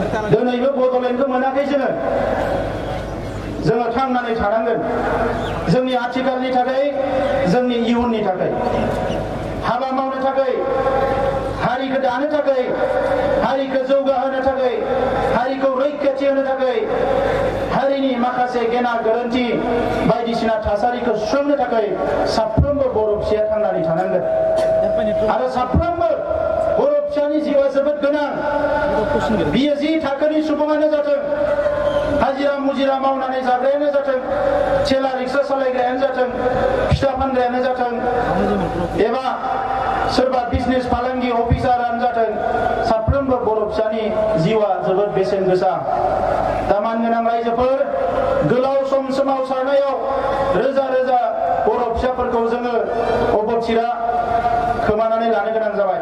दिनैबो बड'लेण्डखौ मोनाखै जोङो थांनानै थानांगोन जोंनि आथिखालनि थाखाय जोंनि इयुननि थाखाय हाबा मावनो थाखाय हारिखौ दानो थाखाय हारिखौ जौगाहोनो थाखाय हारिखौ रैखाथि होनो थाखाय हारिनि माखासे गेना गोरोन्थि बायदिसिना थासारिखौ सुस्रांनो थाखाय साफ्रोमबो बर' फिसाया थांनानै थानांगोन आरो साफ्रोमबो बर' फिसानि जिउआ जोबोद गोनां बियो जि थाखोनि सुबुङानो जाथों हाजिरा मुजिरा मावनानै जाग्रायानो जाथों थेला रिक्सा सालायग्रायानो जाथों फिथा फानग्रायानो जाथों एबा सोरबा बिजनेस फालांगि अफिसारानो जाथों साफ्रोमबो बर' फिसानि जिउआ जोबोद बेसेन गोसा दामान गोनां रायजोफोर गोलाव सम सोमावसारनायाव रोजा रोजा बर' फिसाफोरखौ जोङो अबथिरा खोमानानै लानो गोनां जाबाय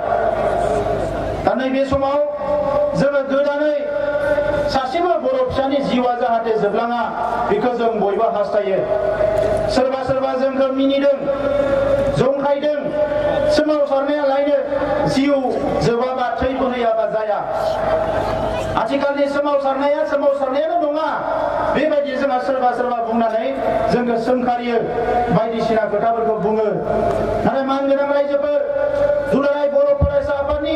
दा नैबे समाव जोङो गोदानै सासेबो बर' फिसानि जिउआ जाहाथे जोबलाङा बेखौ जों बयबो हास्थायो सोरबा सोरबा जोंखौ मिनिदों जंखायदों सोमावसारनाया लायनो जिउ जोबाबा थै बोहैयाबा जाया आथिखालनि सोमावसारनायानो नङा बेबायदि जोंहा सोरबा सोरबा बुंनानै जोंखौ सोंखारियो बायदिसिना खोथाफोरखौ बुङो नाथाय मानगोनां रायजोफोर दुलाराय बर' फरायसा आफादनि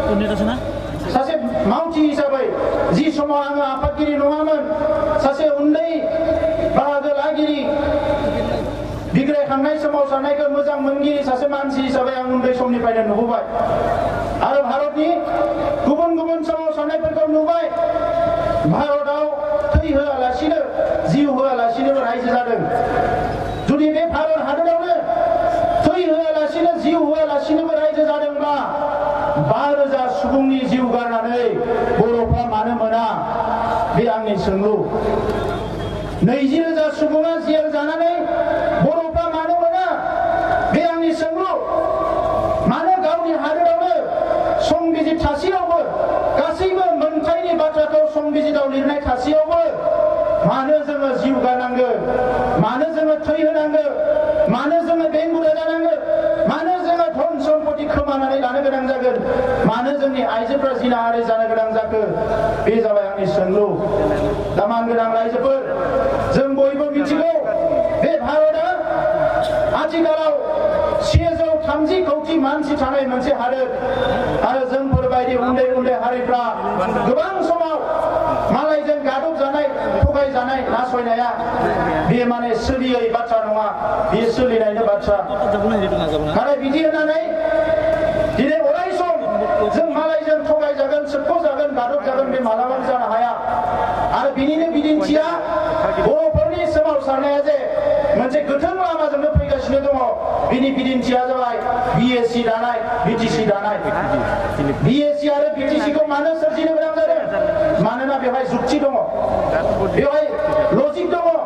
सासे मावथि हिसाबै जि समाव आङो आफादगिरि नङामोन सासे उन्दै बाहागो लागिरि बिग्रायखांनाय सोमावसारनायखौ मोजां मोनगिरि सासे मानसि हिसाबै आं उन्दै समनिफ्रायनो नुबोबाय आरो भारतनि गुबुन गुबुन सोमावसारनायफोरखौ नुबाय भारताव थै होआलासिनो जिउ होआलासिनोबो रायजो जादों जुदि बे भारत हादरावनो थै होआलासिनो जिउ होआलासिनोबो रायजो जादोंब्ला 5,000 सुबुंनि जिउ गारनानै बर'फ्रा मानो मोना बे आंनि सोंलु 20,000 सुबुङा जेल जानानै बर'फ्रा मानो मोना बे आंनि सोंलु मानो गावनि हादोरावनो संबिजित थासेयावबो गासैबो मोनथायनि बाथ्राखौ संबिजिताव लिरनाय थासेयावबो मानो जोङो जिउ गारनांगो मानो जोङो थै होनांगो मानो जोङो बेंगुरा जानांगो मानो जोङो धन सम्पति खोमानानै लानो गोनां जागोन मानो जोंनि आइजोफ्रा जिनाहारि जानो गोनां जाखो बे जाबाय आंनि सोंलु दामान गोनां रायजोफोर जों बयबो मिथिगौ बे भारतआ आथिखालाव 630 कौटि मानसि थानाय मोनसे हादोर आरो जोंफोरबायदि उन्दै उन्दै हारिफ्रा गोबां समाव मालायजों गादब जानाय थगाय जानाय नासयनाया बे माने सोलियै बाथ्रा नङा बेयो सोलिनायनि बाथ्रा नाथाय बिदि होननानै दिनै अराय सम जों मालायजों थगाय जागोन सोबख' जागोन गादब जागोन बे मालाबाबो जानो हाया आरो बिनिनो बिदिन्थिया बर'फोरनि सोमावसारनाया जे मोनसे गोथों लामाजोंनो फैगासिनो दङ बिनि बिदिन्थिया जाबाय BSc दानाय BTC दानाय BSc आरो BTC खौ मानो सोरजिनो गोनां जादों मानोना बेवहाय जुक्ति दङ बेवहाय लजिक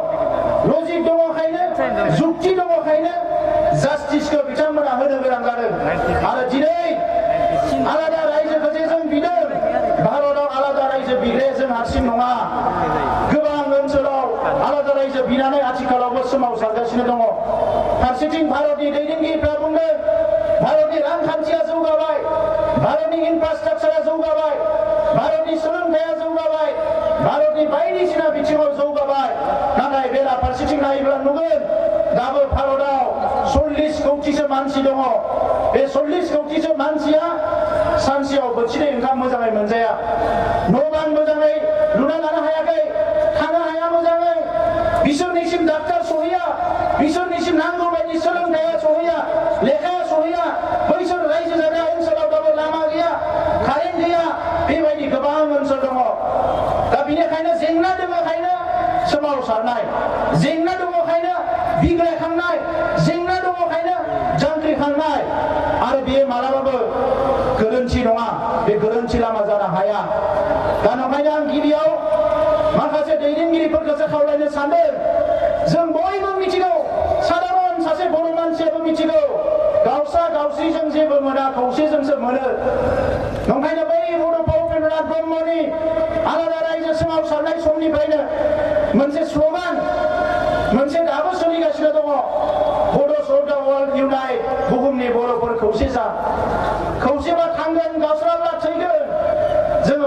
दङखायनो जुक्ति दङखायनो जास्टिसखौ बिथांमोना होनो गोनां जादों आरो दिनै आलादा रायजोखौ जे जों बिदों भारताव आलादा रायजो बिग्राया जों हारसिं नङा गोबां ओनसोलाव आलादा रायजो बिनानै आथिखालावबो सोमावसारगासिनो दङ फारसेथिं भारतनि दैदेनगिरिफ्रा बुंदों भारतनि रांखान्थिया जौगाबाय भारतनि इनफ्रास्ट्राक्चारा जौगाबाय भारतनि सोलोंथाइया जौगाबाय भारतनि बायदिसिना बिथिङाव जौगाबाय नाथाय बेराफारसेथिं नायोब्ला नुगोन दाबो भारताव 40 कौटिसो मानसि दङ बे 40 कौटिसो मानसिया सानसेयाव बोथिनै ओंखाम मोजाङै मोनजाया न' बां मोजाङै लुना लानो हायाखै थानो हाया मोजाङै बिसोरनिसिम डाक्टार सहैया बिसोरनिसिम नांगौ बायदि सोलोंथाइया सहैया लेखाया सहैया बैसोर रायजो जाग्रा ओनसोलाव दाबो लामा गैया कारेन्ट गैया बेबायदि गोबां ओनसोल दङ दा बेनिखायनो जेंना दङखायनो सोमावसारनाय जेंना दङखायनो बिग्रायखांनाय जेंना दङखायनो जांख्रिखांनाय आरो बेयो मालाबाबो गोरोन्थि नङा बे गोरोन्थि लामा जानो हाया दा नंखायनो आं गिबियाव माखासे दैदेनगिरिफोरखौसो खावलायनो सानदों जों बयबो मिथिगौ साधारन सासे बर' मानसियाबो मिथिगौ गावसा गावस्रिजों जेबो मोना खौसेजोंसो मोनो नंखायनो बै बड'फा उपेन्द्रनाथ ब्रह्मनि आलादा रायजो सोमावसारनाय समनिफ्रायनो मोनसे स्लगान मोनसे दाबो सोलिगासिनो दङ बड' अफ दा वर्ल्ड इउनाइट बुहुमनि बर'फोर खौसे जा खौसेबा थांगोन गावस्राब्ला थैगोन जोङो बयबो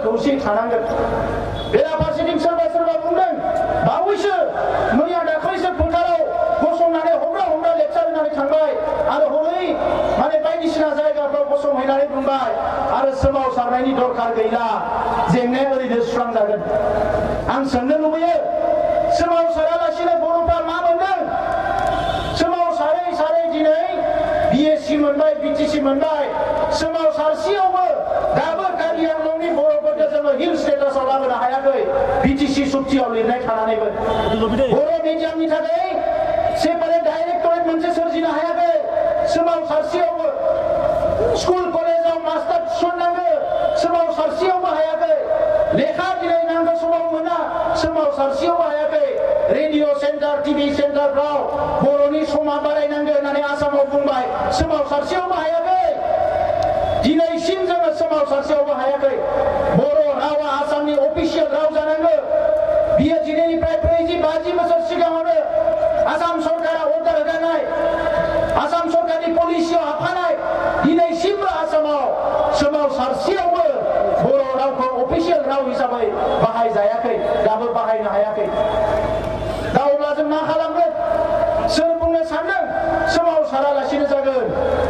खौसे थानांगोन बेराफारसेथिं सोरबा सोरबा बुंदों बावैसो मैया दाखालिसो फोथाराव गसंनानै हमग्रा लेक्सार होनानै थांबाय आरो हरै माने बायदिसिना जायगाफ्राव गसंहैनानै बुंबाय आरो सोमावसारनायनि दरखार गैला जेंनाया ओरैनो सुस्रांजागोन आं सोंनो लुबैयो सोमावसारालासिनो बर'फ्रा मा मोनदों सोमावसारै सारै दिनै बिएससि मोनबाय बिटिसि मोनबाय सोमावसारसेयावबो दाबो कार्बि आंलंनि बर'फोरखौ जोङो हिल स्टेटासाव लाबोनो हायाखै बिटिसि सुक्तियाव लिरनाय थानानैबो बर' मिडियामनि थाखाय सेपारेट डाइरेक्टरेट मोनसे सोरजिनो हायाखै सोमावसारसेयावबो स्कुल कलेजाव मास्टार थिसननांगौ सोमावसारसेयावबो हायाखै लेखा बिलाइ नांगौ समाव मोना सोमावसारसेयावबो हायाखै रेडिअ सेन्टार टिभि सेन्टारफ्राव बर'नि समा बारायनांगौ होननानै आसामाव बुंबाय सोमावसारसेयावबो हायाखै दिनैसिम जोङो सोमावसारसेयावबो हायाखै बर' रावा आसामनि अफिसियेल राव जानांगौ बियो दिनैनिफ्राय 40-50 बोसोर सिगाङावनो आसाम सरकारा अर्डार होगानाय आसाम सरकारनि पलिसियाव हाबफानाय दिनैसिमबो आसामाव सोमावसारसेयावबो बर' रावखौ अफिसियेल राव हिसाबै बाहायजायाखै दाबो बाहायनो हायाखै दा अब्ला जों मा खालामगोन सोर बुंनो सानदों सोमावसारालासिनो जागोन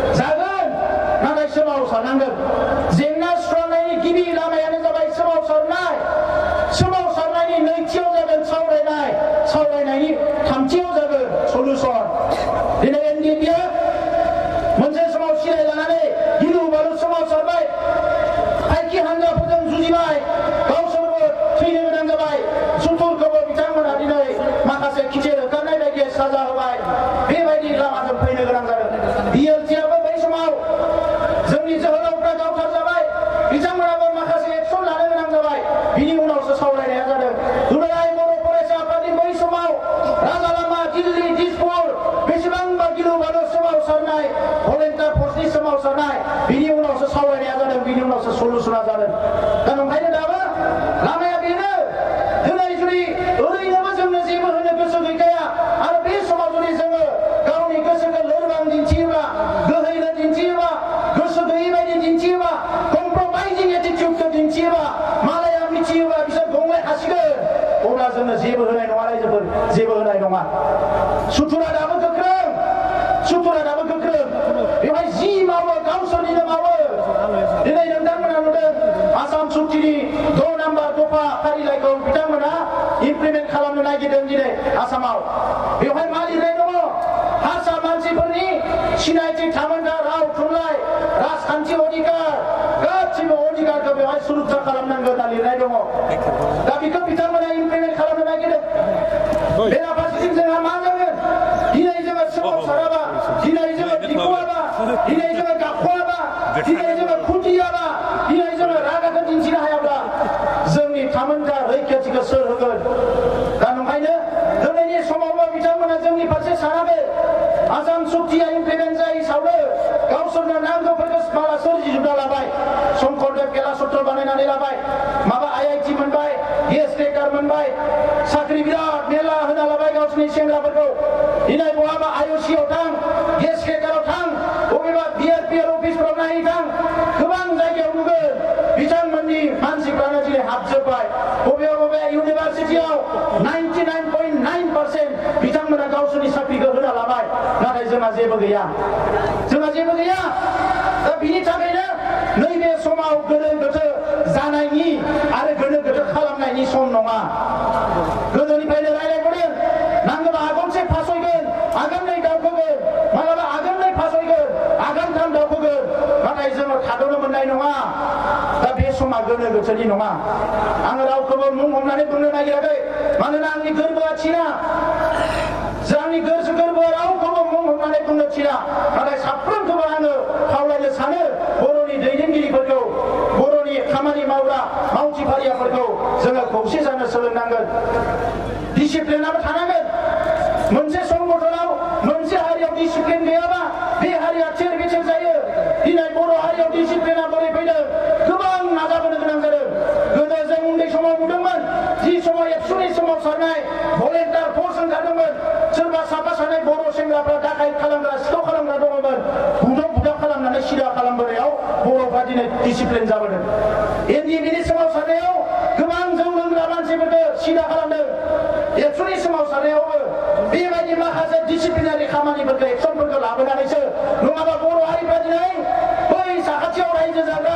नाथाय सोमावसारनांगोन जेंना सुस्रांनायनि गिबि लामायानो जाबाय सोमावसारनायनि नैथियाव जागोन सावरायनायनि थामथियाव जागोन सलुसन दिनै एनडिएफआ मोनसे समाव सिराय लानानै गिलु बालु सोमावसारबाय फाइखि हान्जाफोरजों जुजिबाय गावसोरबो थैनो गोनां जाबाय सुथुरखौबो बिथांमोना दिनै माखासे खिथेर होखारनाय बायदि साजा होबाय बेबायदि लामाजों फैनो गोनां जादों बिएलटिआबो बै समाव जोंनि जोहोलावफ्रा गावथार जाबाय बिथांमोनाबो माखासे एक्सन लानो गोनां जाबाय बिनि उनावसो सावरायनाया जादों दुलाराय बर' फरायसा आफादनि बै समाव राजालामा दिल्ली दिसपुर बेसेबांबा गिलु बालु सोमावसारनाय भलेन्टियार फर्सनि सोमावसारनाय बिनि उनावसो सावरायनाया जादों बिनि उनावसो सलुसना जादों दा ओंखायनो दाबो लामाया बेनो दिनै जुदि ओरैनोबो जोंनो जेबो होनो गोसो गैखाया आरो बे समाव जुदि जोङो गावनि गोसोखौ लोरबां दिन्थियोबा गोहैनो दिन्थियोबा गोसो गैयै बायदि दिन्थियोबा कम्प्रमाइजिं एटिटिउडखौ दिन्थियोबा मालाया मिथियोबा बिसोर गंलाय हासिगोन अब्ला जोङो जेबो होनाय नङा रायजोफोर जेबो होनाय नङा सुथुरा दाबो गोख्रों बेवहाय जि मावो गावसोरनिनो मावो दिनै नोंथांमोना नुदों आसाम सुक्तिनि 6 नाम्बार दफा फारिलाइखौ बिथांमोना इमप्लिमेन्ट खालामनो नागिरदों दिनै आसामाव बेवहाय मा लिरनाय दङ हारसा मानसिफोरनि सिनायथि थामोन्था राव थुनलाइ राजखान्थि अधिकार गासिबो अधिकारखौ बेवहाय सुरक्षा खालामनांगौ होनना लिरनाय दङ दा बेखौ बिथांमोना इमप्लिमेन्ट खालामनो नागिरदों बेराफारसेथिं जोंहा मा जागोन दिनै जोङो सोमावसाराबा दिनै जोङो दिखुआबा दिनै जोङो गाबख'आबा दिनै जोङो खुदियाबा दिनै जोङो रागाखौ दिन्थिनो हायाब्ला जोंनि थामोन्था रैखाथिखौ सोर होगोन दा ओंखायनो दिनैनि समावबो बिथांमोना जोंनि फारसे सानाखै आसाम सुक्तिया इमप्लिमेन्ट जायै सावनो गावसोरनो नांगौफोरखौ माला सोरजिजोबना लाबाय शंकरदेव गेला सत्र बानायनानै लाबाय माबा IIT मोनबाय गेस क्रेकार मोनबाय साख्रि बिराद मेला होना लाबाय गावसोरनि सेंग्राफोरखौ दिनै बहाबा IOC-आव थां गेस क्रेकाराव थां बबेबा BRPL अफिसफ्राव नायहैथां गोबां जायगायाव नुगोन बिथांमोननि मानसिफ्रानो दिनै हाबजोब्बाय बबेबा इउनिभारसिटियाव 99.9% बिथांमोना गावसोरनि साख्रिखौ होना लाबाय नाथाय जोंहा जेबो गैया दा बिनि थाखायनो नैबे समाव गोनो गोथो जानायनि आरो गोनो गोथो खालामनायनि सम नङा गोदोनिफ्रायनो रायलायबोदों नांगौबा आगानसे फासयगोन आगाननै दावखोगोन मालाबा आगाननै फासयगोन आगानथाम दावखोगोन नाथाय जोङो थाद'नो मोननाय नङा दा बे समा गोनो गोथोनि नङा आङो रावखौबो मुं हमनानै बुंनो नागिराखै मानोना आंनि गोरबोआ थिना आंनि गोरबोआ रावखौबो मुं हमनानै बुंनो थिना नाथाय साफ्रोमखौबो आङो खावलायनो सानो बर'नि दैदेनगिरिफोरखौ बर'नि खामानि मावग्रा मावथिफारियाफोरखौ जोङो खौसे जानो सोलोंनांगोन डिसिप्लिनाबो थानांगोन मोनसे संगठनाव मोनसे हारियाव डिसिप्लिन गैयाबा बे हारिया थेर बेथेर जायो दिनै बर' हारियाव डिसिप्लिना बोरै फैदों गोबां नाजाबोनो गोनां जादों गोदो जों उन्दै समाव नुदोंमोन जि समाव एबसुनि सोमावसारनाय भलेन्टियार फर्स ओंखारदोंमोन सोरबा साफा सानै बर' सेंग्राफ्रा दाखाय खालामग्रा सिखाव खालामग्रा दङमोन बुदाव खालामनानै सिदा खालामबोनायाव बर'फ्रा दिनै डिसिप्लिन जाबोदों एनडिएफबिनि सोमावसारनायाव गोबां जौ लोंग्रा मानसिफोरखौ सिदा खालामदों एबसुनि सोमावसारनायावबो बेबायदि माखासे डिसिप्लिनारि खामानिफोरखौ एक्सनफोरखौ लाबोनानैसो नङाबा बर' हारिफ्रा दिनै बै साखाथियाव रायजो जाग्रा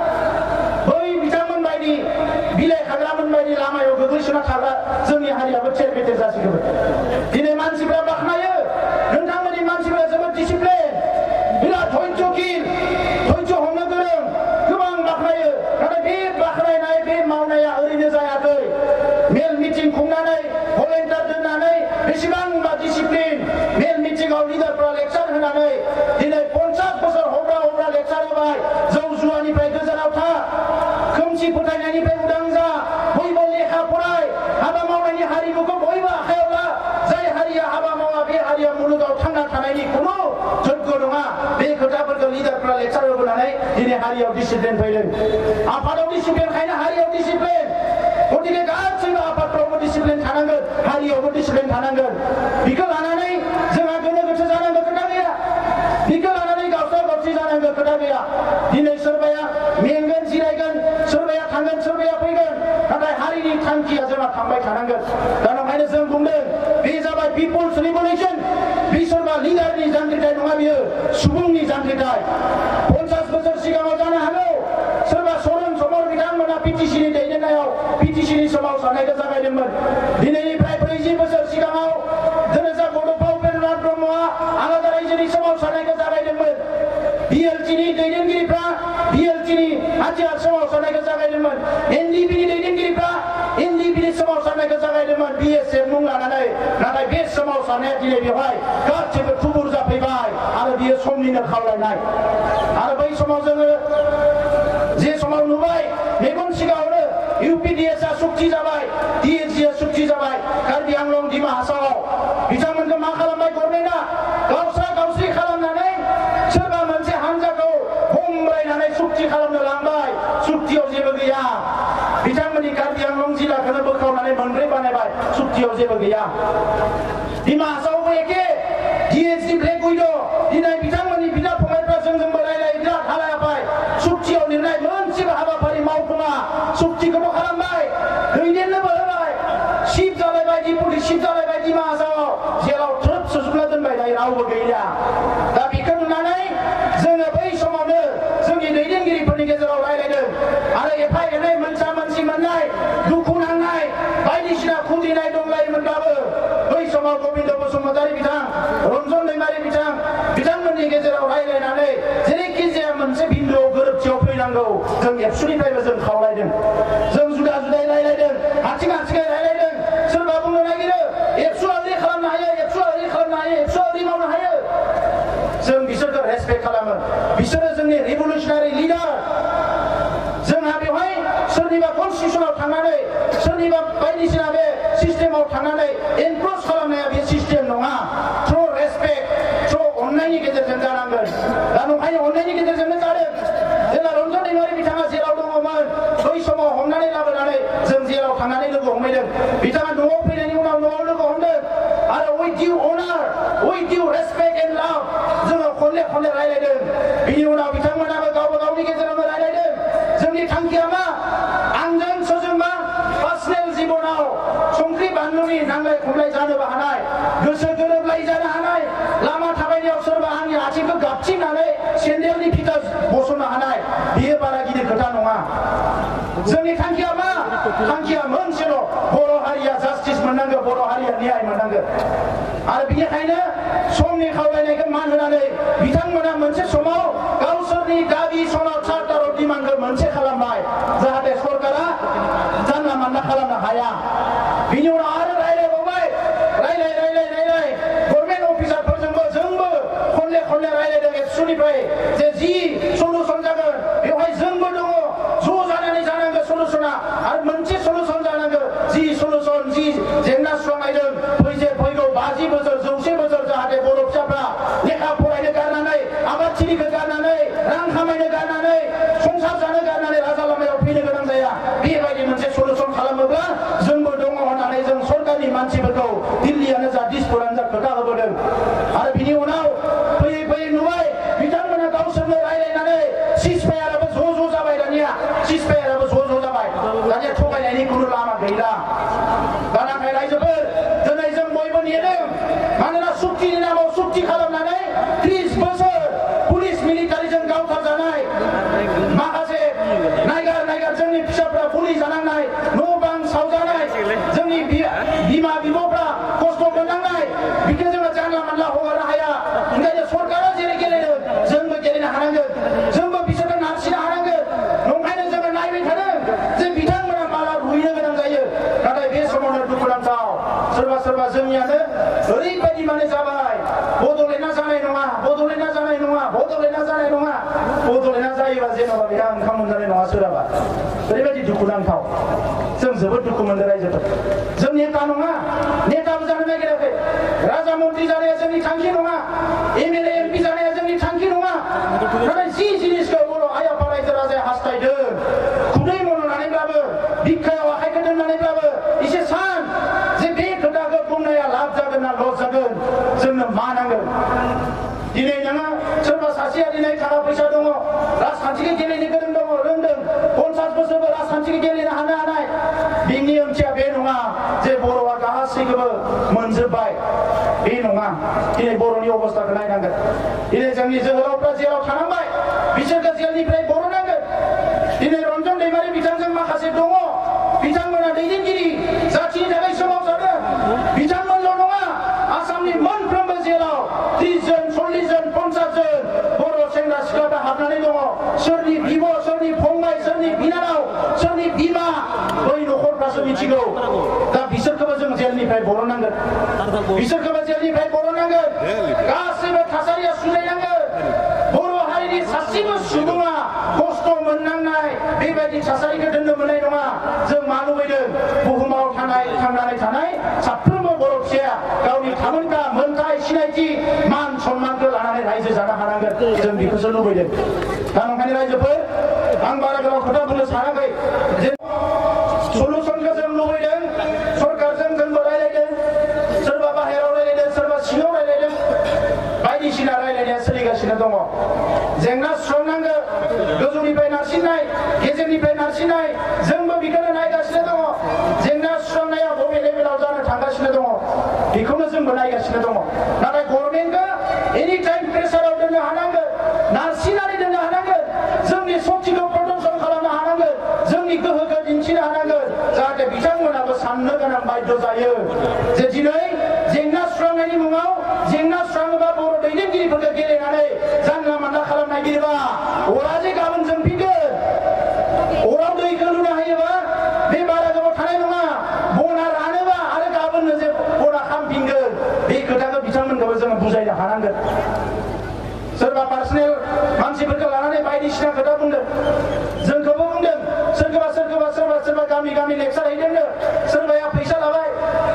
बै बिथांमोन बायदि बिलाइ खाग्रामोन बायदि लामायाव गोग्लैसोना थाग्रा जोंनि हारियाबो थेर बेथेर जासिगोन दिनै मानसिफ्रा बाख्नायो नोंथांमोननि मानसिफ्रा जोबोद डिसिप्लिन बिराद धैर्यशील धैर्य हमनो गोरों गोबां बाख्नायो नाथाय बे बाख्नायनाय बे मावनाया ओरैनो जायाखै मेल मिटिं खुंनानै भलेन्टियार दोननानै बेसेबांबा डिसिप्लिन मेल मिटिंआव लिडारफ्रा लेक्सार होनानै दिनै 50 बोसोर हब्रा लेक्सार होबाय जौ जुवानिफ्राय गोजानाव था खोमसि फोथायनायनिफ्राय उदां जा बयबो लेखा फराय हाबा मावनायनि हारिमुखौ बयबो आखायाव ला जाय हारिया हाबा मावा बे हारिया मुलुगाव थांना थानायनि खुनु जग्य नङा बे खोथाफोरखौ लिडारफ्रा लेक्सार होबोनानै दिनै हारियाव डिसिप्लिन फैदों आफादाव डिसिप्लिन खायनो हारियाव डिसिप्लिन गतिके गासैबो आफादफ्रावबो डिसिप्लिन थानांगोन हारियावबो डिसिप्लिन थानांगोन बेखौ लानानै जोंहा गोनो गोथो जानांगौ खोथा गैया बेखौ लानानै गावस्रा गावस्रि जानांगौ खोथा गैया दिनै सोरबाया मेंगोन जिरायगोन सोरबाया थांगोन सोरबाया फैगोन नाथाय हारिनि थांखिया जोंहा थांबाय थानांगोन दा नंखायनो जों बुंदों बे जाबाय पिपल्स रिभलिउसन बे सोरबा लिडारनि जांख्रिथाय नङा बियो सुबुंनि जांख्रिथाय 50 बोसोर सिगाङाव जानो हागौ सोरबा सरन समर बिथांमोना पिटिसिनि दैदेननायाव पिटिसिनि सोमावसारनायखौ जागायदोंमोन दिनैनिफ्राय 40 बोसोर सिगाङाव धोरोजा बड'फा उपेन्द्रनाथ ब्रह्मआ आलादा रायजोनि सोमावसारनायखौ जागायदोंमोन बिएलटिनि दैदेनगिरिफ्रा बिएलटिनि हाथियार सोमावसारनायखौ जागायदोंमोन एनडिएफबिनि दैदेनगिरिफ्रा एनडिएफबिनि सोमावसारनायखौ जागायदोंमोन बिएसएफ मुं लानानै नाथाय बे सोमावसारनाया दिनै बेवहाय गासैबो थुबुर जाफैबाय आरो बियो समनिनो खावलायनाय आरो बै समाव जोङो जे समाव नुबाय मेगन सिगाङावनो इउपिडिएसआ सुक्ति जाबाय डिएससिआ सुक्ति जाबाय कार्बि आंलं डिमा हासावआव बिथांमोनखौ मा खालामबाय गभर्नमेन्टआ गावस्रा गावस्रि खालामनानै सोरबा मोनसे हान्जाखौ हमब्रायनानै सुक्ति खालामनो लांबाय सुक्तियाव जेबो गैया बिथांमोननि कार्बि आंलं जिल्लाखौनो बोखावनानै मोनब्रै बानायबाय सुक्तियाव जेबो गैया डिमा हासावआवबो एखे डिएससि ब्लेक उइड' दिनै बिथांमोननि बिदा फंबायफ्रा जोंजोंबो रायलाय बिराद हालायाबाय सुक्तियाव लिरनाय मोनसेबो हाबाफारि मावफुङा सुक्तिखौबो खालामबाय दैदेननोबो होबाय शिफ जालायबाय डिपुटि शिफ जालायबाय डिमा हासावआव जेलाव थ्रोब सोजोबना दोनबाय दायो रावबो गैया दा बेखौ नुनानै जोङो बै समावनो जोंनि दैदेनगिरिफोरनि गेजेराव रायलायदों आरो एफा एनै मोनसा मोनसि मोननाय दुखु नांनाय बायदिसिना खुद्रिनाय दंलायोमोनब्लाबो बै समाव गबिन्द बसुमतारी बिथां रन्जन दैमारि बिथांमोननि गेजेराव रायलायनानै जेरैखि जाया मोनसे बिन्दोआव गोरोबथियाव फैनांगौ जों एबसुनिफ्रायबो जों खावलायदों जों जुदा जुदायै रायलायदों हारसिङै रायलायदों सोरबा बुंनो नागिरो एबसुआ ओरै खालामनो हायो एबसुआ ओरै खालामनो हायो एबसुआ ओरै मावनो हायो जों बिसोरखौ रेसपेक्ट खालामो बिसोरो जोंनि रिभलिउसनारि लिडार जोंहा बेवहाय सोरनिबा कनस्टिटिउसनाव थांनानै सोरनिबा बायदिसिना बे सिस्टेमाव थांनानै एनक्रोच खालामनाया बे सिस्टेम नङा थ्रु रेसपेक्ट थ्रु अननायनि गेजेरजों जानांगोन दा नंखायनो अननायनि गेजेरजोंनो जादों जेब्ला रन्जन दैमारि बिथाङा जेराव दङमोन बै समाव हमनानै लाबोनानै जों जेराव थांनानै लोगो हमहैदों बिथाङा न'आव फैनायनि उनाव न'आव लोगो हमदों आरो उइथ डिउ अनार उइथ डिउ रेसपेक्ट एन्ड लाभ जोङो खनले रायलायदों बिनि उनाव बिथांमोनाबो गावबा गावनि गेजेरावनो रायलायदों जोंनि थांखिया मा आंजों सोरजोंबा पार्सनेल जिबनाव संख्रि बानलुनि नांलाय खमलाय जानोबो हानाय गोसो गोरोबलाय जानो हानाय लामा थाबायनायाव सोरबा आंनि आथिंखौ गाबथिंनानै सेन्देलनि फिथा बस'नो हानाय बियो बारा गिदिर खोथा नङा जोंनि थांखिया मा थांखिया मोनसेल' बर' हारिया जास्टिस मोननांगौ बर' हारिया न्याय मोननांगौ आरो बिनिखायनो समनि खावलायनायखौ मान होनानै बिथांमोना मोनसे समाव गावसोरनि दाबि सनद चार्टार अफ डिमान्डखौ मोनसे खालामबाय जाहाथे सरकारा जानला मानला खालामनो हाया बिनि उनाव आरो रायलायबावबाय रायलाय गभर्नमेन्ट अफिसारफोरजोंबो जोंबो खनले रायलायदों एबसुनिफ्राय जे जि सलुसन जागोन बेवहाय जोंबो दङ ज' जानानै जानांगौ सलुसना आरो मोनसे सलुसन जानांगौ जि सलुसन जि जेंना सुस्रांनायदों फैगौ 50 बोसोर 100 बोसोर जाहाथे बर' फिसाफ्रा लेखा फरायनो गारनानै आबादथिलिखौ गारनानै रां खामायनो गारनानै संसार जानो गारनानै राजा लामायाव फैनो गोनां जाया थगायनायनि खुनु लामा गैला दा नाथाय रायजोफोर दिनै जों बयबो नेदों मानोना सुक्तिनि नामाव सुक्ति खालामनानै 30 बोसोर पुलिस मिलिटारिजों गावथारजानाय माखासे नायगार जोंनि फिसाफ्रा बुलि जानांनाय न' बां सावजानाय जोंनि बिमा बिब'फ्रा खस्थ' मोननांनाय बेखौ जोङो जानला मानला हगारनो हाया ओंखायनो सरकारा जेरै गेलेदों जोंबो गेलेनो हानांगोन जोंबो बिसोरखौ नारसिनो हानांगोन नंखायनो जोङो नायबाय थादों जे बिथांमोना माला रुइनो गोनां जायो नाथाय बे समावनो दुखुनांथाव सोरबा जोंनियानो ओरैबायदि माने जाबाय बड'लेण्डआ जानाय नङा बड'लेण्डआ जानाय नङा बड'लेण्डआ जानाय नङा बड'लेण्डआ जायोबा जेन'बा बेहा ओंखाम मोनजानाय नङा सोरहाबा ओरैबायदि दुखुनांथाव जों जोबोद दुखु मोनदों रायजोफोर जों नेता नङा नेताबो जानो नागिराखै राजा मन्त्रि जानाया जोंनि थांखि नङा एमएलए एमपि जानाया जोंनि थांखि नङा नाथाय जि जिनिसखौ बर' आइ आफा रायजो राजाया हास्थायदों खुदै मन'नानैब्लाबो बिखायाव आखाइखौ दोननानैब्लाबो एसे सान जे बे खोथाखौ बुंनाया लाब जागोन ना लस जागोन जोंनो मा नांगोन दिनै नोङो सोरबा सासेया दिनै थाखा फैसा दङ राजखान्थिखौ गेलेनो गोरों दङ रोंदों 50 बोसोरबो राजखान्थिखौ गेलेनो हानाय बिनि ओंथिया बे नङा जे बर'आ गासैखौबो मोनजोब्बाय बे नङा दिनै बर'नि अबस्थाखौ नायनांगोन दिनै जोंनि जोहोलावफ्रा जेराव थानांबाय बिसोरखौ जेलनिफ्राय बर'नांगोन दिनै रन्जन दैमारि बिथांजों माखासे दङ बिथांमोना दैदेनगिरि जाथिनि थाखाय सोमावसारदों बिथांमोनल' नङा आसामनि मोनफ्रोमबो जेलाव 30 जन 40 जन 50 जन बर' सेंग्रा सिख्लाफ्रा हाबनानै दङ सोरनि बिब' सोरनि फंबाय सोरनि बिनानाव सोरनि बिमा बै न'खरफ्रासो मिथिगौ दा बिसोरखौबो जों जेलनिफ्राय बर'नांगोन बिसोरखौबो जेलनिफ्राय बर'नांगोन गासैबो थासारिया सुलायनांगोन बर' हारिनि सासेबो सुबुङा खस्थ' मोननांनाय बेबायदि थासारिखौ दोननो मोननाय नङा जों मा लुबैदों बुहुमाव थांनानै थानाय साफ्रोमबो बर' फिसाया गावनि थामोनथा मोनथाय सिनायथि मान सन्मानखौ लानानै रायजो जानो हानांगोन जों बेखौसो लुबैदों दा ओंखायनो रायजोफोर आं बारा गोलाव खोथा बुंनो सानाखै सलुसनखौ जों लुबैदों सरकारजों जोंबो रायलायदों सोरबा बाहेरायाव रायलायदों सोरबा सिङाव रायलायदों बायदिसिना रायलायनाया सोलिगासिनो दङ जेंना सुस्रांनांगौ गोजौनिफ्राय नारसिननाय गेजेरनिफ्राय नारसिननाय जोंबो बेखौनो नायगासिनो दङ जेंना सुस्रांनाया बबे लेभेलाव जानो थांगासिनो दङ बेखौनो जोंबो नायगासिनो दङ नाथाय गभर्नमेन्टखौ एनि टाइम प्रेसाराव दोननो हानांगोन नारसिननानै दोननो हानांगोन जोंनि सक्तिखौ प्रदर्शन खालामनो हानांगोन जोंनि गोहोखौ दिन्थिनो हानांगोन जाहाथे बिथांमोनाबो साननो गोनां बाध्य जायो जे दिनै जेंना सुस्रांनायनि मुङाव जेंना सुस्राङोबा बर' दैदेनगिरिफोरखौ गेलेनानै जानला मानला खालामनो नागिरोबा अरा जे गाबोन जोंफिनगोन अराव दैखौ लुनो हायोबा बे बारा गोबाव थानाय नङा बना रानोबा आरो गाबोननो जे बना खामफिनगोन बे खोथाखौ बिथांमोनखौबो जोङो बुजायनो हानांगोन सोरबा पार्सनेल मानसिफोरखौ लानानै बायदिसिना खोथा बुंदों जोंखौबो बुंदों सोरबा गामि लेक्सार हैदोंनो सोरबाया फैसा लाबाय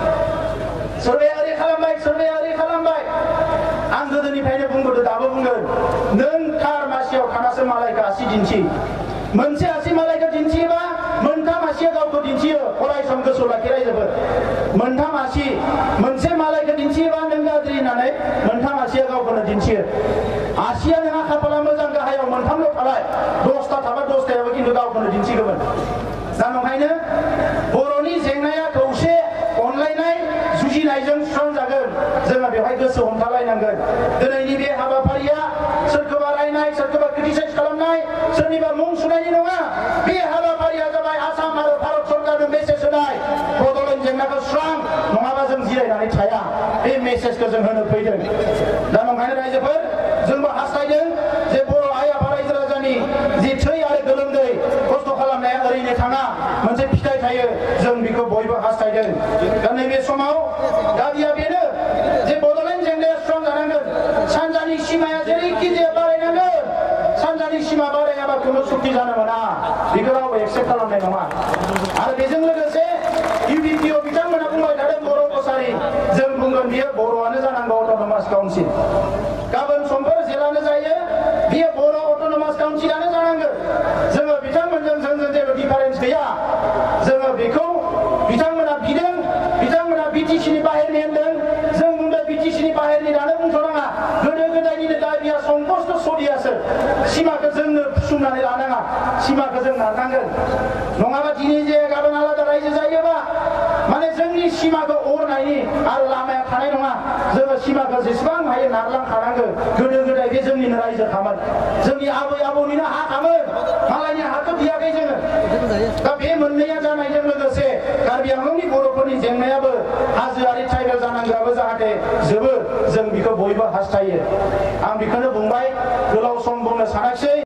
सोरबाया ओरै खालामबाय सोरबाया ओरै खालामबाय आं गोदोनिफ्रायनो बुंबोदों दाबो बुंगोन नों थार मासियाव थानासो मालायखौ आसि दिन्थि मोनसे आसि मालायखौ दिन्थियोबा मोनथाम आसिया गावखौ दिन्थियो अराय सम गोसोआव लाखि रायजोफोर मोनथाम आसि मोनसे मालायखौ दिन्थियोबा नों गाज्रि होननानै मोनथाम आसिया गावखौनो दिन्थियो आसिया नोंहा खाफाला मोजां गाहायाव मोनथामल' थाबाय 10ता थाबा 10तायाबो खिन्थु गावखौनो दिन्थिगौमोन दा नंखायनो बर'नि जेंनाया खौसे अनलायनाय जुजिनायजों सुस्रांजागोन जोङो बेवहाय गोसो हमथालायनांगोन दिनैनि बे हाबाफारिया सोरखौबा रायनाय सोरखौबा क्रिटिसाइज खालामनाय सोरनिबा मुं सुनायनि नङा बे हाबाफारिया जाबाय आसाम आरो भारत सरकारनो मेसेज होनाय बड'लेण्ड जेंनाखौ सुस्रां नङाबा जों जिरायनानै थाया बे मेसेजखौ जों होनो फैदों दा नंखायनो रायजोफोर जोंबो हास्थायदों जे बर' आइ आफा रायजो राजानि जि थै आरो गोलोमदै खस्थ' खालामनाया ओरैनो थाङा मोनसे फिथाइ थायो जों बेखौ बयबो हास्थायदों दा नैबे समाव दाबिया बेनो जे बड'लेण्ड जेंनाया सुस्रांजानांगोन सानजानि सिमाया जेरैखि जाया बारायनांगोन सानजानि सिमा बारायाबा खुनु सुक्ति जानो मोना बेखौ रावबो एक्सेप्ट खालामनाय नङा आरो बेजों लोगोसे इउपिपिअ बिथांमोना बुंबाय थादों बर' कसारि जों बुंगोन बियो बर'आनो जानांगौ अट'नमास काउन्सिल गाबोन समफोर जेलानो जायो बियो बर' अट'नमास काउन्सिलानो जानांगोन जोङो बिथांमोनजों जोंजों जेबो डिफारेन्स गैया जोङो बेखौ बिथांमोना बिदों बिथांमोना बिटिसिनि बाहेरनि होनदों जों बुंदों बिटिसिनि बाहेरनि दानो बुंथ'नाङा गोदो गोदायनिनो दाबिया संकस्त सदियासो सिमाखौ जोंनो फुसुंनानै लानाङा सिमाखौ जों नारनांगोन नङाबा दिनै जे गाबोन सिमाखौ अरनायनि आरो लामाया थानाय नङा जोङो सिमाखौ जेसेबां हायो नारलांखानांगौ गोदो गोदाय बे जोंनिनो रायजोखामोन जोंनि आबै आबौनिनो हाखामोन मालायनि हाखौ बियाखै जोङो दा बे मोननैया जानायजों लोगोसे कार्बि आंलंनि बर'फोरनि जेंनायाबो हाजोआरि ट्राइबेल जानांगौआबो जाहाथे जोबो जों बेखौ बयबो हास्थायो आं बेखौनो बुंबाय गोलाव सम बुंनो सानाखिसै